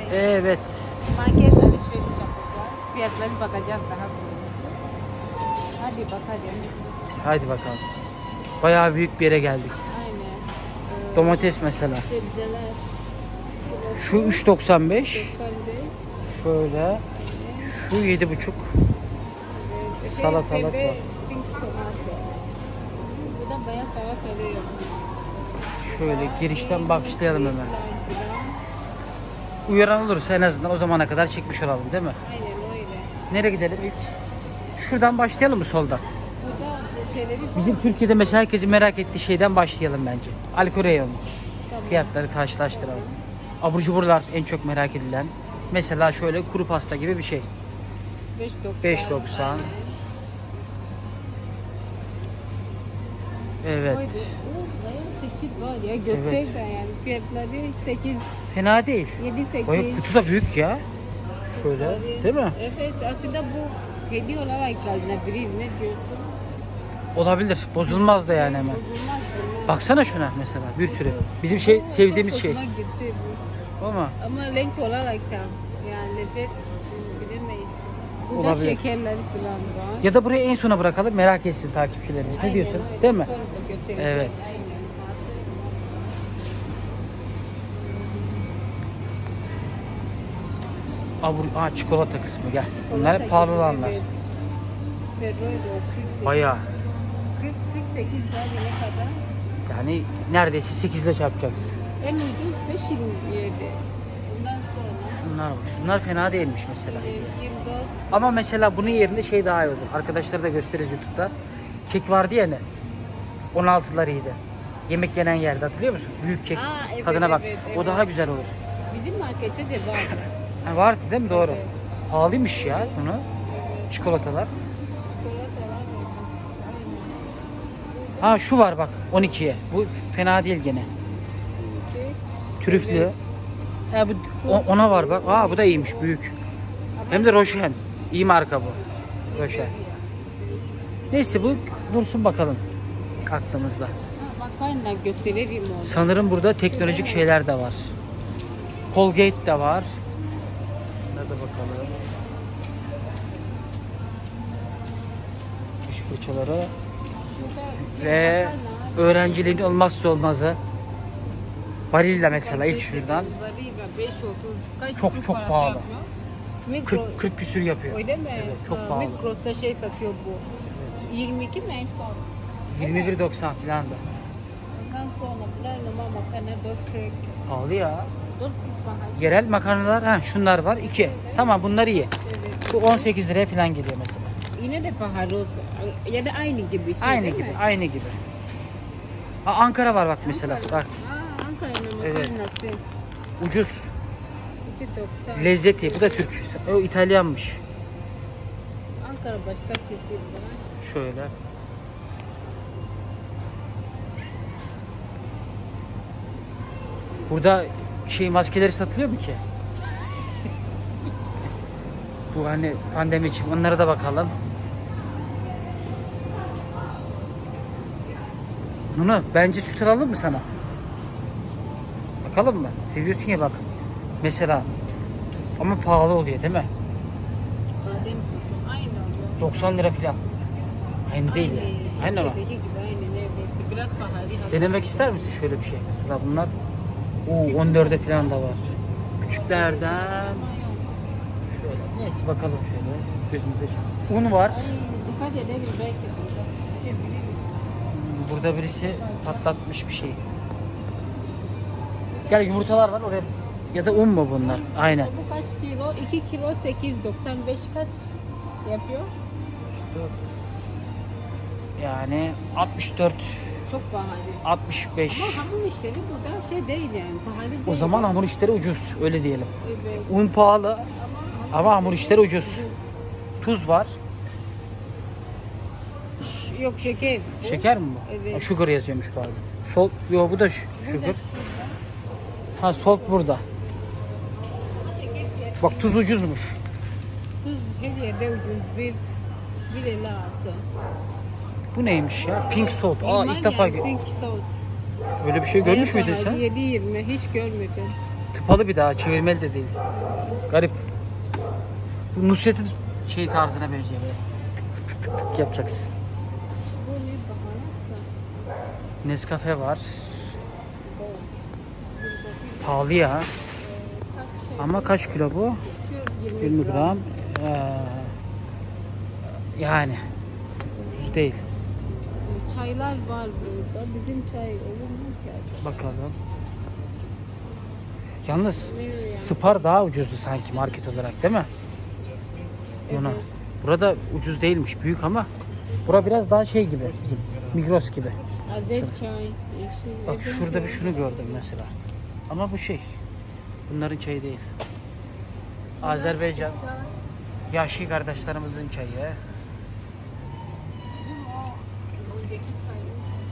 Evet. Market alışveriş yapacağız. Fiyatları bakacağız daha sonra. Hadi bakalım. Hadi bakalım. Bayağı büyük bir yere geldik. Aynen. Domates mesela. Sebzeler. Şu 3.95. 95. Şöyle. Şu 7.5. Salatalık var. Pink tomato. Burada bayağı salatalık yok. Şöyle girişten başlayalım hemen. Uyaran olursa en azından o zamana kadar çekmiş olalım değil mi? Aynen öyle. Nereye gidelim ilk? Şuradan başlayalım mı solda? Burada şeyleri Bizim Türkiye'de mesela herkesin merak ettiği şeyden başlayalım bence. Alkol reyonu. tamam. Fiyatları karşılaştıralım. Abur cuburlar en çok merak edilen. Mesela şöyle kuru pasta gibi bir şey. 5.90. 5.90. Aynen. Evet. Oydu. O bayağı çeşit var ya. Gösterden yani. Fiyatları 8, Fena değil. 7, 8. Bayağı kutu da büyük ya. Şöyle değil mi? Evet aslında bu hediye olarak alınabilir. Ne diyorsun? Olabilir. Bozulmaz da yani hemen. Bozulmaz bunlar. Baksana şuna mesela bir sürü. Bizim şey sevdiğimiz Çok şey. hoşuma gitti bu. Ama Ama renk olarak da yani lezzet bilemeyiz. Burada Olabilir. şekerleri falan var. ya da burayı en sona bırakalım, merak etsin takipçilerimiz. Ne Aynen, diyorsun? evet. Değil mi? Sonra da göstereceğiz. Evet. Çikolata kısmı gel. Bunlar hep pahalı olanlar. Evet. Ferrero 48. Bayağı. 48 daha ne kadar? Yani neredeyse 8 ile çarpacaksın. En ucuz 5.27. Ondan sonra Şunlar var. Şunlar fena değilmiş mesela. 24. Ama mesela bunun yerinde şey daha iyi olur. Arkadaşlara da gösteririz YouTube'da. Kek vardı ya ne? 16'lar iyiydi. Yemek yenen yerde hatırlıyor musun? Büyük kek. Aa, evet, Tadına bak. evet, O evet. daha güzel olur. Bizim markette de var. Ha, vardı değil mi? Doğru. Evet. Pahalıymış ya bunu. Çikolatalar. Çikolatalar var. Ha şu var bak 12'ye. Bu fena değil gene. Trüflü. Evet. Ha, bu ona var bak. Bu da iyiymiş büyük. Hem de Rochen. İyi marka bu. Rochen. Neyse bu dursun bakalım aklımızda. Makarna göstereyim onu. Sanırım burada teknolojik şeyler de var. Colgate de var. Hadi bakalım. Diş fırçaları ve öğrenciliğin olmazsa olmazı. Barilla mesela ilk şuradan. Barilla 5.30. Kaç Çok Türk çok parası pahalı. yapıyor? 40 küsür yapıyor. Öyle mi? Evet, çok pahalı. Migros'ta şey satıyor bu. 22 mi en son? 21.90 falan da. Ondan sonra bunlar normal makarna 4.40. Pahalı ya. 4.40 pahalı. Yerel makarnalar şunlar var 2. Tamam bunlar iyi. Evet. Bu 18 liraya falan geliyor mesela. Yine de pahalı olsun. Ya da aynı gibi şey Aynı değil gibi, mi? aynı gibi. Ankara var bak mesela. Bak Ankara'nın Evet. makarnası. ucuz. 2.90. Lezzeti. Bu da Türk. O İtalyanmış. Ankara başka çeşit var. Şöyle. Burada maskeleri satılıyor mu ki? Bu hani pandemi için onlara da bakalım. Nunu bence süt alalım mı sana? Bakalım mı? Seviyorsun ya bak. Mesela. Ama pahalı oluyor değil mi? Badem sütü aynı oluyor. 90 lira falan. Aynı değil yani. Aynı ama. Türkiye'deki gibi aynı neredeyse. Biraz pahalı. Denemek ister misin şöyle bir şey? Mesela bunlar 14'e falan da var. Küçüklerden şöyle. Neyse bakalım şöyle. Gözümüze un var. Ay, dikkat edelim belki burada. Şey biliriz. Burada birisi patlatmış bir şey. Gel yumurtalar var oraya. Ya da un mu bunlar? Aynen. Bu kaç kilo? 2 kilo 8.95 kaç yapıyor? Yani 64, Çok pahalı. 65. Ama hamur işleri burada şey değil yani. Pahalı değil. O zaman hamur işleri ucuz. Öyle diyelim. Evet. Un pahalı ama hamur işleri ucuz. Tuz var. Yok şeker. bu. Şeker mi bu? Evet. Ha, sugar yazıyormuş pardon. Salt, yo bu da Bu da sugar. şurada. Ha salt burada. Şeker fiyatı. Bak tuz ucuzmuş. Tuz her yerde ucuz. 1.56. Bu neymiş ya? Pink salt. Normal İlk defa yani, pink salt. öyle bir şey görmüş Bayağı müydün pahalı, sen? 7.20 hiç görmedim. tıpalı bir daha, çevirmeli de değil. Garip. Bu Nusret'in şey tarzına benziyor böyle. Tık tık tık tık yapacaksın. Bu ne baharat? Nescafe var. Pahalı ya. Kaç şey? Ama kaç kilo bu? 220 20 gram. Yani ucuz değil. Çaylar var burada. Bizim çay olur mu ki? Bakalım. Yalnız Spar daha ucuzdu sanki market olarak, değil mi? Buna. Evet. Burada ucuz değilmiş, büyük ama bura biraz daha şey gibi. Migros gibi. Azel çay. Yeşil. Bak evet. şurada bir şunu gördüm mesela. Ama bu şey. Bunların çayı değil. Azerbaycan Yaşlı kardeşlerimizin çayı. Bizim o önceki çay.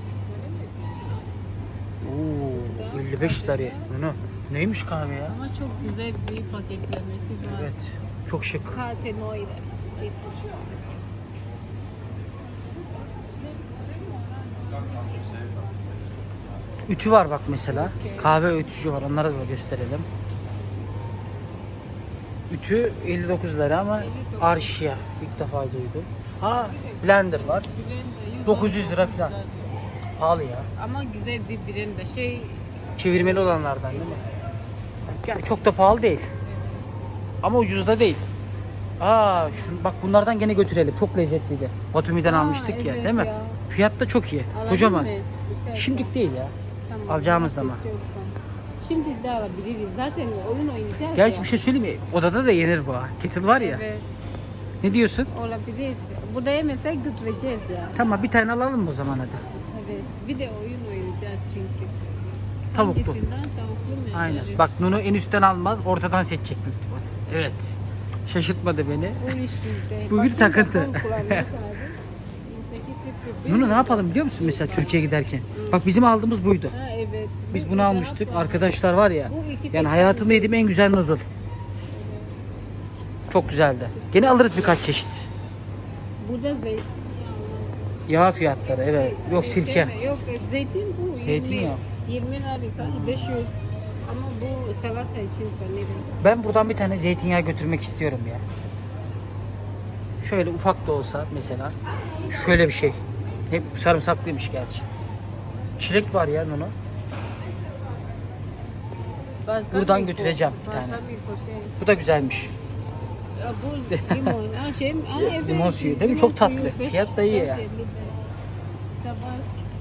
Oo, 55 lira. Bunu neymiş kahve ya? Ama çok güzel bir paketlemesi var. Evet. Çok şık. Kate Noire. Ütü var bak mesela. Kahve öğütücü var. Onlara da gösterelim. Ütü 59 lira ama Arşia. İlk defa duydum. Ha, blender var. 900 lira falan. Pahalı ya. Ama güzel bir blender. Şey Çevirmeli olanlardan değil mi? Yani çok da pahalı değil. Ama ucuz da değil. Aa, bak bunlardan gene götürelim. Çok lezzetliydi. Batumi'den almıştık ya, evet değil mi? ya. Fiyat da çok iyi. alalım Kocaman. mı? İstersen. Şimdilik değil ya. Tamam, alacağımız nasıl zaman. istiyorsan. Şimdi de alabiliriz. Zaten oyun oynayacağız Gerçi ya. bir şey söyleyeyim mi? Odada da yenir bu ha. Kettle var ya. Evet, Ne diyorsun? olabilir. Burada yemesek götüreceğiz ya. Tamam, bir tane alalım mı o zaman hadi. Evet. Bir de oyun oynayacağız çünkü. Tavuklu. Hangisinden? Tavuklu mu? Aynen. Yani Bak Nunu en üstten almaz, ortadan seçecek büyük ihtimal. Evet. Şaşırtmadı beni. Bu iş bizde. Bu bir Bak, takıntı. telefon kullanmak lazım. 28.01. Nunu ne yapalım biliyor musun mesela Türkiye'ye giderken? Bak bizim aldığımız buydu. Ha, evet. Biz Bu bunu fotoğraf almıştık. var. Arkadaşlar var ya. Bu ikisi Yani hayatımda yediğim en güzel noodle. Çok güzeldi. Gene alırız birkaç çeşit. Burada zeytin. Yağ fiyatları evet. Yok sirke. Yok zeytin bu. Zeytin 20, ya. 20 lira 500. Ama bu salata için sanırım. Ben buradan bir tane zeytinyağı götürmek istiyorum ya. Şöyle ufak da olsa mesela. Şöyle bir şey. Hep sarımsaklıymış gerçi. Çilek var ya Nunu. Buradan götüreceğim bir tane. Bu da güzelmiş. Ya bu limon. Ha, şey, ha, evet. Limon suyu değil mi? Çok tatlı. Fiyat da iyi ya. Tabak.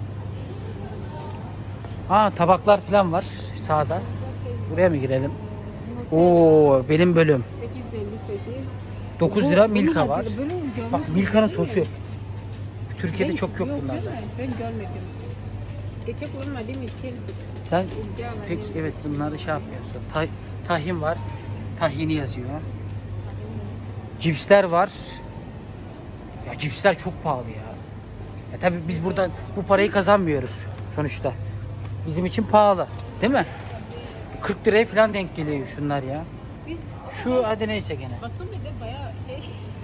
Ha, tabaklar falan var sağda. Buraya mı girelim? Oo, benim bölüm. 858. 9 Bu- lira bunu Milka da var. böyle görmüş Bak müydün, Milka'nın değil mi? sosu yok. Türkiye'de çok yok Değil bunlardan. mi? Ben görmedim. Geçe kullanmadığım için. Sen ilgi alanım. pek evet bunları şey yapmıyorsun. Tahin var. Tahini yazıyor. Cipsler var. Ya cipsler çok pahalı ya. Ya tabii biz buradan bu parayı kazanmıyoruz sonuçta. Bizim için pahalı. Değil mi? 40 liraya falan denk geliyor şunlar ya. Biz Şu hadi neyse gene. Batumi'de bayağı şey.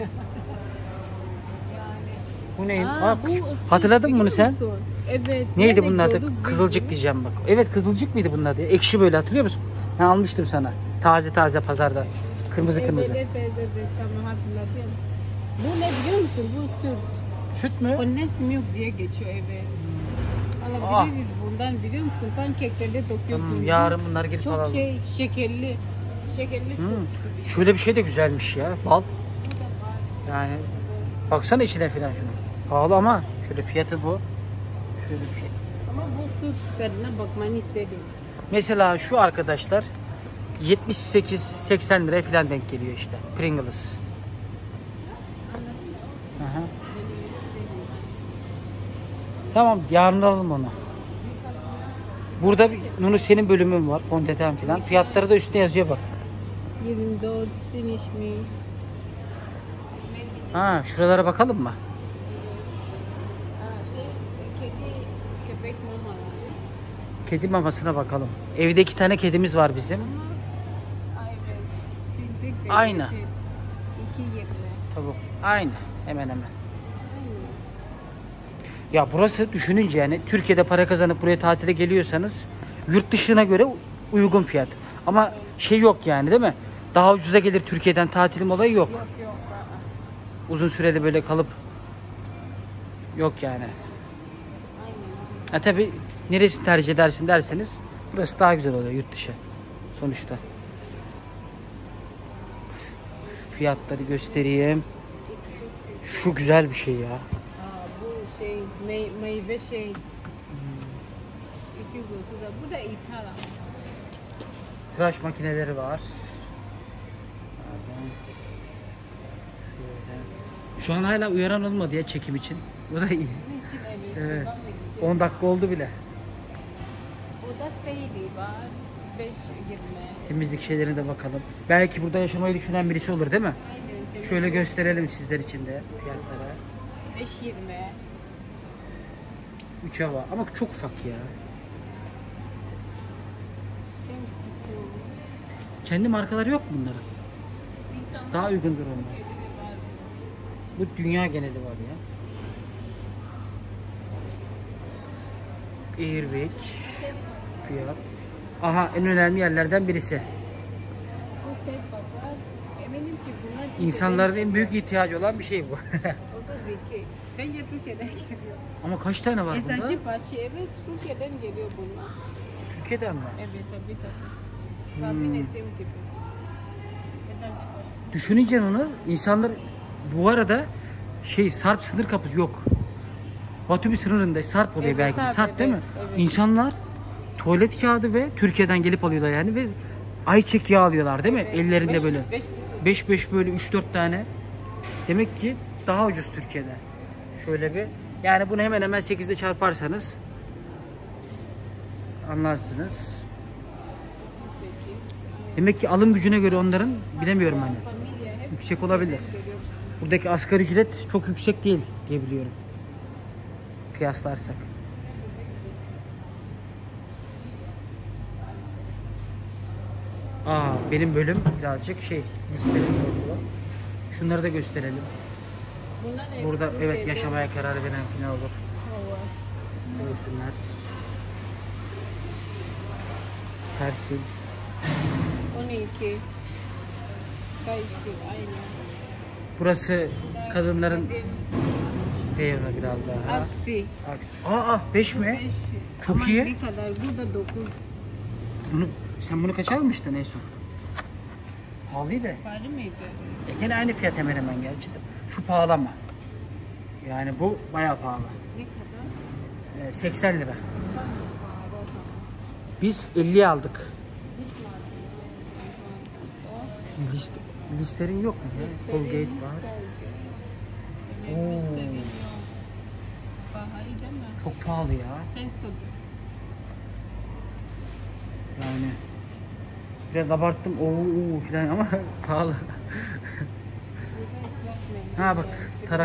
Bu neyim? Aa, Bak, bu hatırladın mı bunu biliyor sen? musun? Evet. Neydi nerede bunun adı? gördük biz Kızılcık bunu? diyeceğim bak. Evet kızılcık mıydı bunun adı? Ekşi böyle hatırlıyor musun? Ben almıştım sana. Taze taze pazarda. Kırmızı Evet, kırmızı. evet, tamam hatırladım. Bu ne biliyor musun? Bu süt. Süt mü? Honest milk diye geçiyor evet. Alabiliriz bundan biliyor musun? Pankeklerde döküyorsun. Tamam, Bu yarın bunları gidip çok alalım. şey şekerli. Şekerli süt. Şöyle bir şey de güzelmiş ya. Bal. Yani baksana içine falan şunu. Pahalı ama şöyle fiyatı bu. Şöyle bir şey. Ama bu süt tadına bakmanı istedim. Mesela şu arkadaşlar 78-80 liraya falan denk geliyor işte. Pringles. Aha. Tamam yarın alalım onu. Burada Nunu senin bölümün var. Fondöten falan. Fiyatları da üstüne yazıyor bak. 24 finish me. Ha, şuralara bakalım mı? Kedi köpek mama. Kedi mamasına bakalım. Evde 2 tane kedimiz var bizim. Evet. Fintik ve Aynı. 2.20. Tavuk. Aynı. Hemen hemen. Ya burası düşününce yani Türkiye'de para kazanıp buraya tatile geliyorsanız yurt dışına göre uygun fiyat. Ama şey yok yani değil mi? Daha ucuza gelir Türkiye'den tatilim olayı yok. Yok. Uzun sürede böyle kalıp yok yani. Aynen. Ha tabii neresini tercih edersin derseniz burası daha güzel oluyor yurt dışı sonuçta. Fiyatları göstereyim. Şu güzel bir şey ya. Bu şey meyve şey. 230. Bu da ithal. Tıraş makineleri var. Şu an hala uyaran olmadı ya çekim için. Bu da iyi. Evet. 10 dakika oldu bile. O da Feyli var. 5.20. Temizlik şeylerine de bakalım. Belki burada yaşamayı düşünen birisi olur değil mi? Aynen. Şöyle gösterelim sizler için de fiyatlara. 5.20. 3 hava ama çok ufak ya. Kendi markaları yok mu bunların? Daha uygundur onlar. Bu dünya geneli var ya. Airwick fiyat. Aha en önemli yerlerden birisi. Eminim ki bunlar İnsanların en büyük ihtiyacı olan bir şey bu. 32. Bence Türkiye'den geliyor. Ama kaç tane var bunda? Eczacıbaşı evet Türkiye'den geliyor bunlar. Türkiye'den mi? Evet tabii. Tahmin ettiğim gibi. Eczacıbaşı. Düşününce onu insanlar bu arada Sarp sınır kapısı yok. Batumi sınırında Sarp oluyor Evet, belki. Sarp değil mi? evet. İnsanlar tuvalet kağıdı ve Türkiye'den gelip alıyorlar yani ve ayçiçek yağı alıyorlar değil mi? Evet. Ellerinde böyle. 5 5 böyle 3-4 tane. Demek ki daha ucuz Türkiye'de. Şöyle bir yani bunu hemen hemen 8'de çarparsanız anlarsınız. Demek ki alım gücüne göre onların bilemiyorum hani. Yüksek olabilir. Buradaki asgari ücret çok yüksek değil diye biliyorum. Kıyaslarsak. Benim bölüm birazcık listelerim oldu. Şunları da gösterelim. Burada evet yaşamaya karar veren final olur. Görsünler. Persil. 12. Kayısı aynen. Burası kadınların reyonu biraz daha. Aksi. 5 mi? 5. Çok Ama iyi. ne kadar? Burada 9. Sen bunu kaç almıştın en son? Pahalıydı. Pahalı mıydı? Gene aynı fiyat hemen hemen gerçi de. Şu pahalı ama. Yani bu bayağı pahalı. Ne kadar? 80 lira. Biz 50'ye aldık. Listerin yok mu? Colgate var. Çok pahalı ya. Yani biraz abarttım falan ama pahalı. Bak tarak.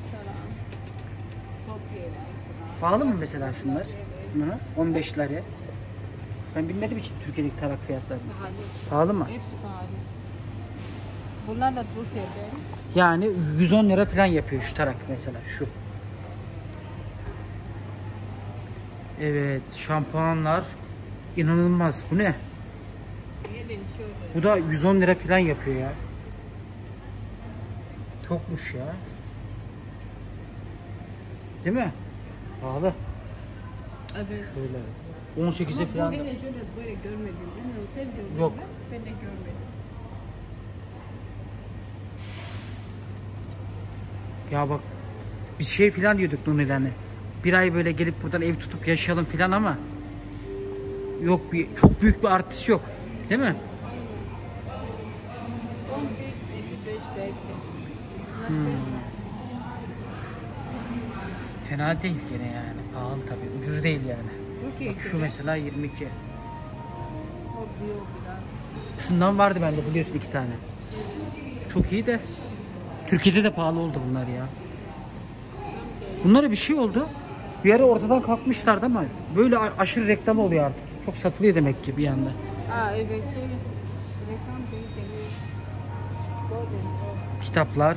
Pahalı mı mesela şunlar? 15'leri. Ben bilmedim için Türkiye'deki tarak fiyatlarını. Pahalı mı? Hepsi pahalı. Bunlar da Türkiye'den. Yani 110 lira falan yapıyor şu tarak mesela şu. Evet şampuanlar inanılmaz. Bu ne? Bu da 110 lira falan yapıyor ya. Çokmuş ya. Değil mi? Pahalı. Evet. Şöyle 18'e falan. Ben de şöyle böyle görmedim. Yok. Ben de görmedim. Ya bak biz falan diyorduk Nuni'den. Bir ay böyle gelip buradan ev tutup yaşayalım falan ama yok çok büyük bir artış yok. Değil mi? 11.55 belki. Nasıl? Fena değil gene yani. Pahalı tabii. Ucuz değil yani. Çok iyi. Şu mesela 22. O biraz. Şundan vardı bende biliyorsun 2 tane. Çok iyi de Türkiye'de de pahalı oldu bunlar ya. Bunlara bir şey oldu. Bir ara ortadan kalkmışlardı ama böyle aşırı reklam oluyor artık. Çok satılıyor demek ki bir yanda. Evet. Reklam değil. Kitaplar.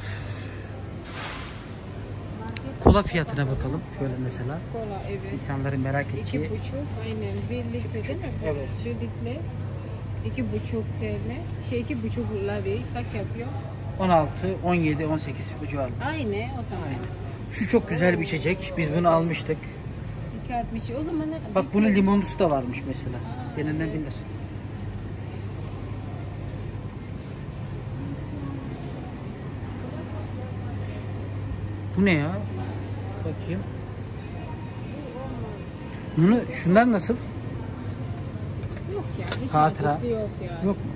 Kola fiyatına bakalım. Şöyle mesela. Kola evet. İnsanların merak ettiği. 2,5 aynen. Birlikte değil mi? Evet. Birlikte 2,5 TL. 2,5 lari kaç yapıyor? 16, 17, 18 bu civarında. Aynı o zaman. Aynen. Şu çok güzel bir içecek. Biz bunu almıştık. 2,60. O zaman Bak bunun limonlusu da varmış mesela. Denenebilir. Bu ne ya? Bakayım. Şunlar nasıl? yok ya. Hiç Hatıra. acısı yok yani. Yok mu?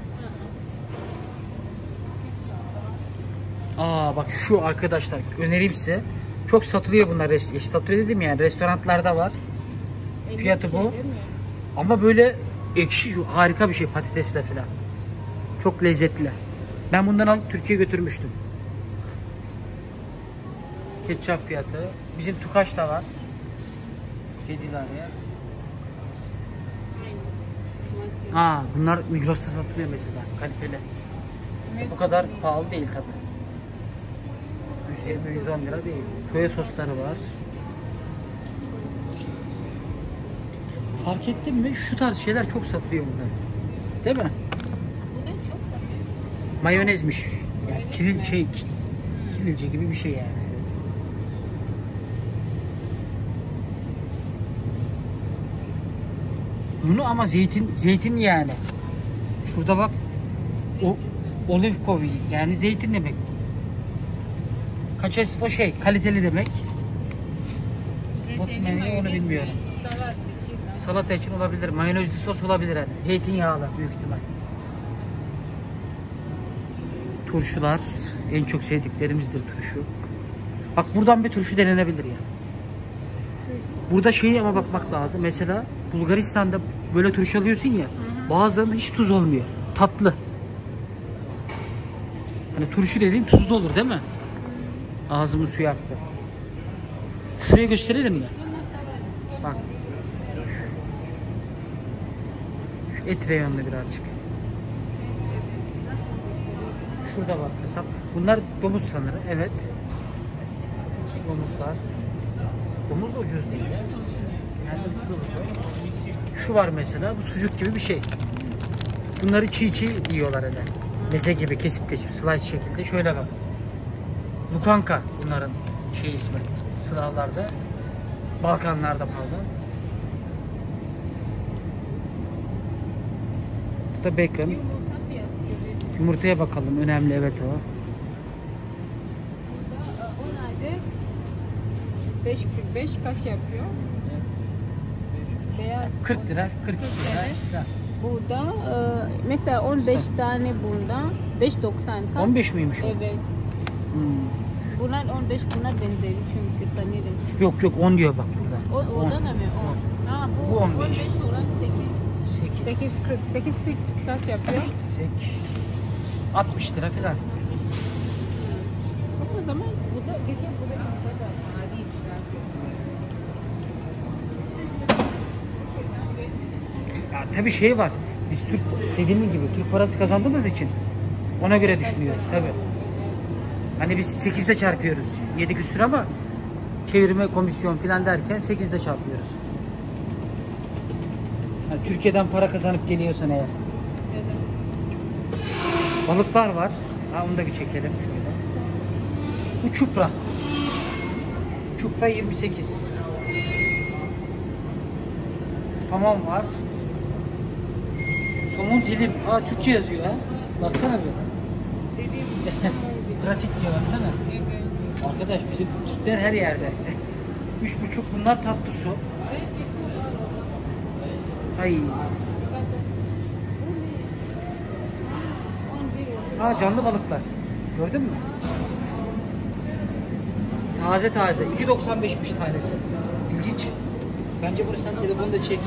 Aa bak şu arkadaşlar önereyim size. Çok satılıyor bunlar. Satılıyor dedim yani restoranlarda var. Fiyatı bu. Değil mi? Ama böyle ekşi harika bir şey patatesle falan. Çok lezzetli. Ben bundan alıp Türkiye'ye götürmüştüm. Ketçap fiyatı. Bizim Tukaş da var. 7 liraya. Aa bunlar Migros'ta satılıyor mesela kaliteli. Bu kadar pahalı değil tabi. 120-110 lira değil. Soya sosları var. Fark ettin mi? Şu tarz şeyler çok satılıyor bunlar. Değil mi? Bundan çok da. Mayonezmiş. Yani kirilce gibi bir şey yani. Bunu ama zeytin yani. Şurada bak. Olive kovi yani zeytin demek. Kaçesfo kaliteli demek. Menü onu bilmiyorum. Salat için. Salata için olabilir. Mayonezli sos olabilir hani. Zeytinyağlı büyük ihtimal. Turşular en çok sevdiklerimizdir turşu. Bak buradan bir turşu denenebilir ya. Burada ama bakmak lazım. Mesela Bulgaristan'da böyle turşu alıyorsun ya. Bazılarında hiç tuz olmuyor. Tatlı. Hani turşu dediğin tuzlu olur değil mi? Ağzımın suyu aktı. Şuraya gösterelim mi? Bak. Şu et reyonlu birazcık. Şurada bak hesap. Bunlar domuz sanırım. Evet. Domuzlar. Domuz da ucuz değil ya. Şu var mesela. Bu sucuk gibi bir şey. Bunları çiğ yiyorlar hele. Meze gibi kesip slice şekilde. Şöyle bak. Lukanka bunların ismi. Slavlarda. Balkanlarda pardon. Bu da bacon. Yumurtaya bakalım. Önemli evet o. 10 adet 5 kaç yapıyor? Beyaz 40 lira, 42 lira. Burada mesela 15 tane bunda 5.90 kaç? 15 miymiş o? Evet. Bunlar 15 bunlar benzeri çünkü sanırım. Yok 10 diyor bak burada. O da mı? 10. Ha bu 15 olan 8. 8 40 kaç yapıyor? 60 lira falan. O zaman bu da geçen bu da değil. Ya tabii var. Biz Türk dediğim gibi Türk parası kazandığımız için ona göre düşünüyoruz tabii. Hani biz 8'de çarpıyoruz. 7 küsur ama çevirme komisyon falan derken 8'de çarpıyoruz. Yani Türkiye'den para kazanıp geliyorsan eğer. Balıklar var. Ha, onu da bir çekelim şöyle. Bu çupra. Çupra 28. Somon var. Somon dilim. Aa Türkçe yazıyor ha. Baksana bir. Pratik diyor baksana. Evet. Arkadaş bizim Türkler her yerde. 3,5 bunlar tatlı su. Ay. Ha canlı balıklar. Gördün mü? Taze. 2.95'miş tanesi. İlginç. Bence bunu sen telefonda çek.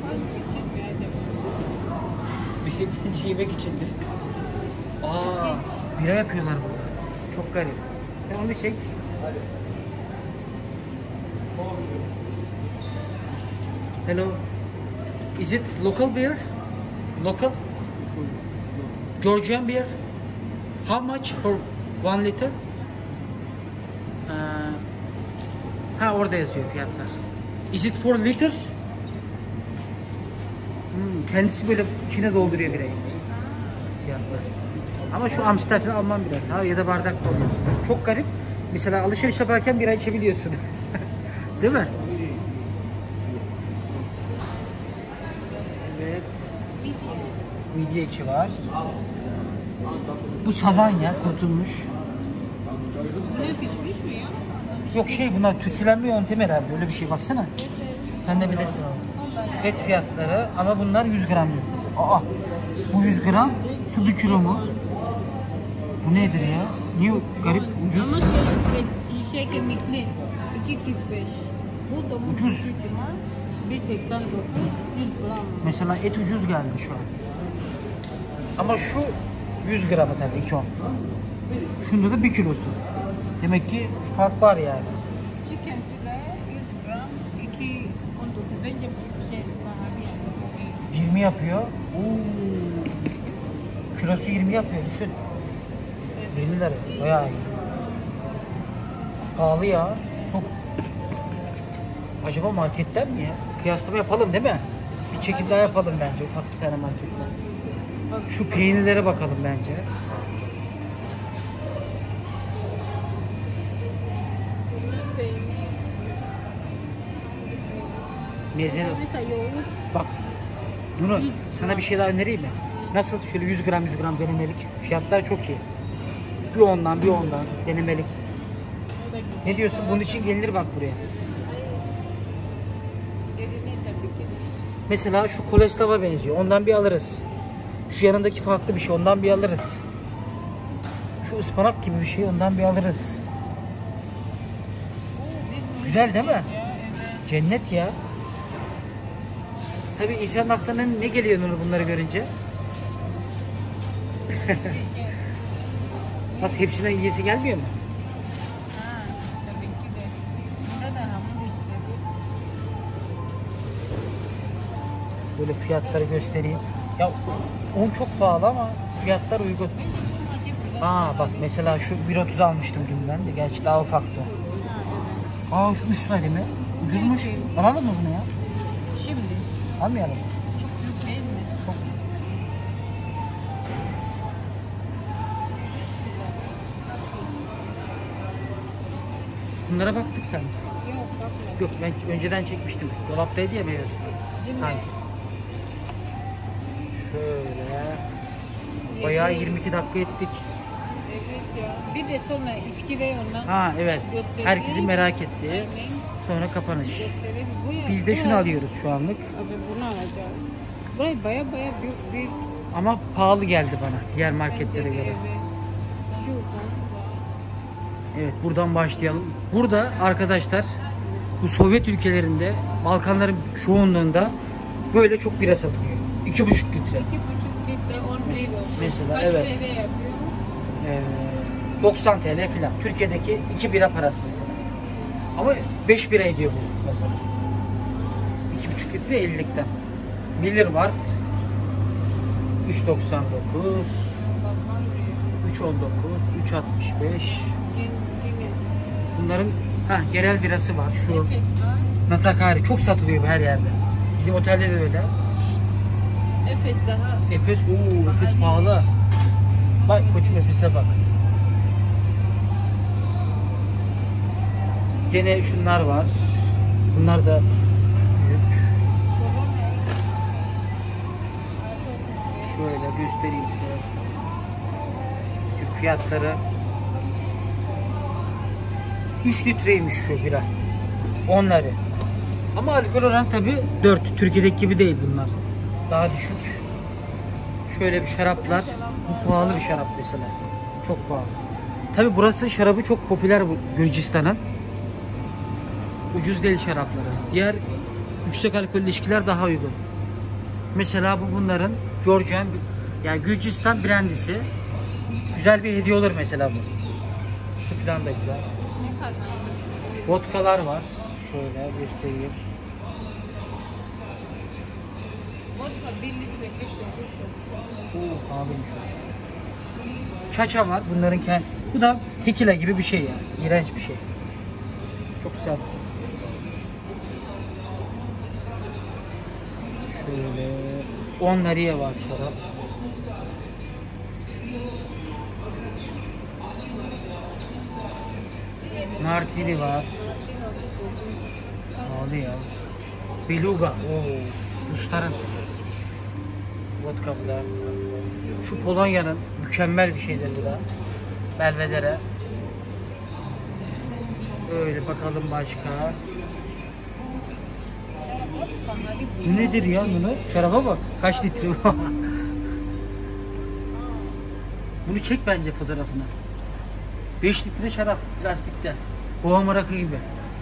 Bence yemek içindir. Aa, bira yapıyorlar burada. Çok garip. Sen onu çek. Hello. Is it local beer? Local? Georgian beer? How much for 1 liter? Ha orada yazıyor fiyatlar. Is it 4 liter? Kendisi böyle içine dolduruyor birayı. fiyatlar. Ama şu Amstel falan almam biraz. Ha, ya da bardak da oluyor. Çok garip. Mesela alışveriş yaparken bira içebiliyorsun. Değil mi? Evet. Midye içi var. Bu sazan ya, kurtulmuş. Ne pişmiş mi ya? Yok bunlar tütsülenme yöntemi herhalde, öyle bir şey, baksana. Sen de bilirsin onu. Et fiyatları ama bunlar 100 gram. Aa, bu 100 gram, şu 1 kilo mu? Bu nedir ya? Niye garip, ucuz? Ama şey kemikli 2.45. Bu da Ucuz. 1.89 100 gram. Mesela et ucuz geldi şu an. Ama şu 100 gramı tabii ki o. Şunda da 1 kilosu. Demek ki fark var yani. Chicken file 100 gram 2.19. Bence bu şey pahalı yani. 20 yapıyor. Oo. Kilosu 20 yapıyor, düşün. 20 lira. Bayağı iyi. Pahalı ya. Çok. Acaba marketten mi ya? Kıyaslama yapalım değil mi? Bir çekim daha yapalım bence, ufak bir tane marketten. Şu peynirlere bakalım bence. Mezene. Mesela yoğurt. Bak. Bunu sana bir şey daha önereyim mi? Nasıl? Şöyle 100 gram denemelik. Fiyatlar çok iyi. Bir ondan denemelik. Ne diyorsun? Bunun için gelinir bak buraya. Gelinir tabii ki. Mesela şu kolesterova benziyor. Ondan bir alırız. Şu yanındaki farklı bir şey. Ondan bir alırız. Şu ıspanak gibi bir şey. Ondan bir alırız. Güzel değil mi? Cennet ya. Tabii insanın aklına ne geliyor bunları görünce? Nasıl, hepsinden yiyesi gelmiyor mu? Ha, tabii ki de. Bunda da hamur işleri. Böyle fiyatları göstereyim. Ya un çok pahalı ama fiyatlar uygun. Bak mesela şu 1.30 almıştım dün ben de. Gerçi daha ufaktı. Şu 3 lira mi? Ucuzmuş. Alalım mı bunu ya? Şimdi. Almayalım mı? Çok büyük değil mi? Çok. Bunlara baktık sen. Yok bakma. Yok, ben önceden çekmiştim. Dolaptaydı ya meyve suyu. Değil mi? Sanki. Şöyle. Bayağı 22 dakika ettik. Evet ya. Bir de sonra içkileri ondan. Ha evet. Gösterelim. Herkesin merak ettiği. Aynen. Sonra kapanış. Gösterelim. Bu ya. Biz de şunu alıyoruz şu anlık. Abi bunu alacağız. Burayı baya büyük. Ama pahalı geldi bana diğer marketlere Bence de göre. evet. Şu Evet, buradan başlayalım. Burada arkadaşlar bu Sovyet ülkelerinde, Balkanların çoğunluğunda böyle çok bira satılıyor. 2,5 litre. 2,5 litre 10 euro. Mesela, Kaç evet. TL yapıyor? 90 TL filan. Türkiye'deki 2 bira parası mesela. Ama 5 bira ediyor bu mesela. 2,5 litre 50'likten. Miller var. 3,99, 3,19, 3,65. Bunların genel birası var. Şu Efes var. Natakari çok satılıyor her yerde. Bizim otelde de öyle. Efes daha. Efes, Efes pahalı. Bak koçum, Efes'e bak. Gene şunlar var. Bunlar da büyük. Şöyle göstereyim size. Türk fiyatları 3 litreymiş şu bira. Onları. Ama alkol oranı tabi 4. Türkiye'deki gibi değil bunlar. Daha düşük. Şöyle bir şaraplar. Bu pahalı bir şarap mesela. Çok pahalı. Tabi burası şarabı çok popüler, bu Gürcistan'ın. Ucuz değil şarapları. Diğer yüksek alkollü içkiler daha uygun. Mesela bu bunların Georgian, yani Gürcistan brandisi. Güzel bir hediye olur mesela bu. Su falan da güzel. Vodkalar var. Şöyle göstereyim. Vodka 1 litre 49. Pahalıymış o. Çaça var. Bunların bu da tekila gibi bir şey yani. İğrenç bir şey. Çok sert. Şöyle 10 liraya var şarap. Martini var. Pahalı ya. Beluga. Oo. Rusların. Vodka bu da. Şu Polonya'nın mükemmel bir şeydir bu da. Belvedere. Öyle bakalım başka. Bu nedir ya bunu? Şaraba bak. Kaç litre bu? Bunu çek bence fotoğrafını. 5 litre şarap plastikte. Boğam rakı gibi.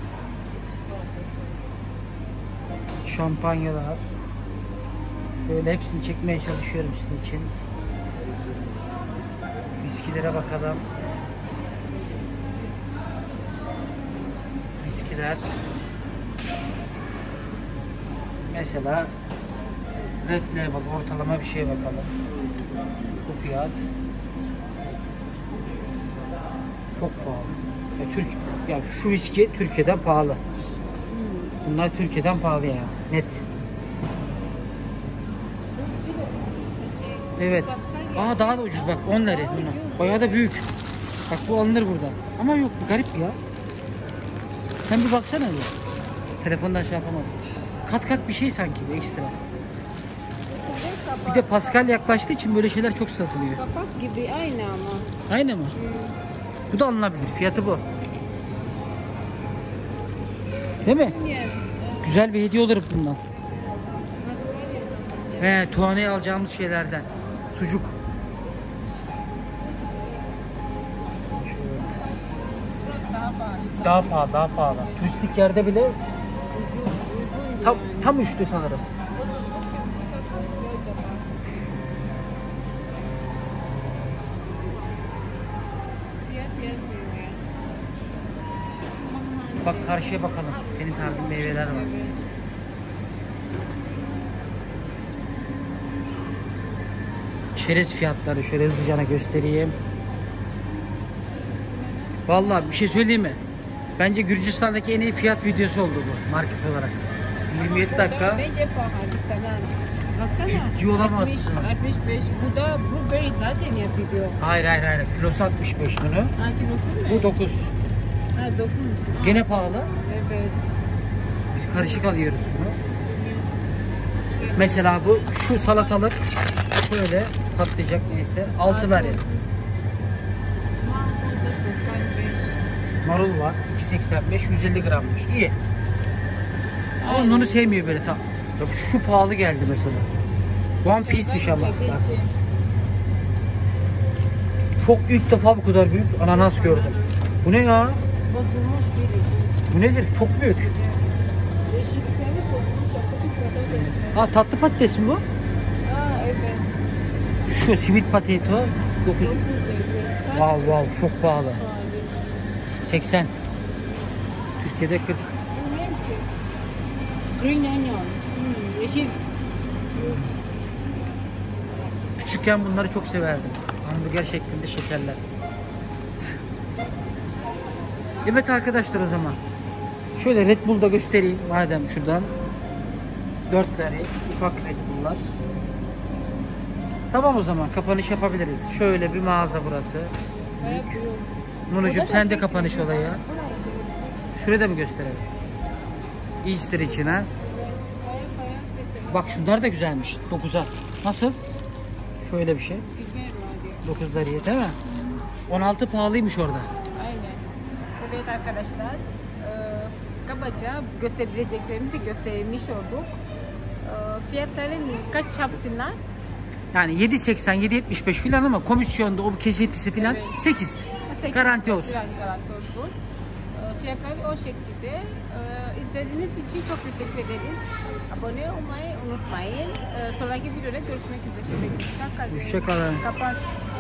Şampanyalar. Şöyle hepsini çekmeye çalışıyorum sizin için. Viskilere bakalım. Viskiler. Mesela Red Label ortalama bir şeye bakalım. Bu fiyat çok pahalı. Ya şu viski Türkiye'den pahalı. Bunlar Türkiye'den pahalı ya. Net. Evet. Aa daha da ucuz bak 10 lira buna. Bayağı da büyük. Bak bu alınır burada. Ama yok bu garip ya. Sen bir baksana bir. Telefondan şey yapamadım. Kat kat bir şey sanki bir ekstra. Bir de Pascal yaklaştığı için böyle şeyler çok satılıyor. Kapak gibi aynı ama. Aynı mı? Bu da alınabilir. Fiyatı bu. Değil mi? Güzel bir hediye olur bundan. He, tuhaneye alacağımız şeylerden. Sucuk. Daha pahalı, daha pahalı. Turistik yerde bile tam üçlü sanırım. Bak karşıya bakalım. Senin tarzın meyveler var. Çerez fiyatları şöyle hızlıca göstereyim. Vallahi bir şey söyleyeyim mi? Bence Gürcistan'daki en iyi fiyat videosu oldu bu market olarak. 27 dakika. Bence pahalı sana. Baksana. Ciddi olamazsın. 65. Bu da blueberry zaten yapıyor. Hayır. Kilosu 65 bunu. Ha, kilosu mu? Bu 9. Ha 9. Gene pahalı. Evet. Biz karışık alıyoruz bunu. Mesela bu şu salatalık şöyle patlayacak neyse 6 lira. Marul var 2.85 150 grammış. İyi. Ama onu sevmiyor böyle tam. Bak şu pahalı geldi mesela. One Piece'miş ama. Bak. Çok ilk defa bu kadar büyük ananas gördüm. Bu ne ya? Bozulmuş biri. Bu nedir? Çok büyük. Ha tatlı patates mi bu? Aa evet. Şu sweet potato 9. Wow çok pahalı. 80. Türkiye'de 40. Green onion. Yeşil. Küçükken bunları çok severdim. Hamburger şeklinde şekerler. Evet arkadaşlar o zaman. Şöyle Red Bull'da göstereyim madem şuradan. 4'leri ufak Red Bull'lar. Tamam o zaman kapanış yapabiliriz. Şöyle bir mağaza burası. Nunucuğum sen de kapanış olayı. Şurayı da mı gösterelim? Easter için ha. Bak şunlar da güzelmiş. 9'a. Nasıl? Şöyle bir şey. 9 liraya değil mi? 16 pahalıymış orada. Aynen. Evet arkadaşlar. Kabaca gösterebileceklerimizi göstermiş olduk. Fiyatların kaç yapsınlar? Yani 7.80, 7.75 filan ama komisyonda o kesintisi filan evet. 8. Garanti olsun. Garanti olsun. Fiyatlar o şekilde. İzlediğiniz için çok teşekkür ederiz. Abone olmayı unutmayın. Sonraki videoda görüşmek üzere. Hoşça kalın. Hoşça kalın. Kapat.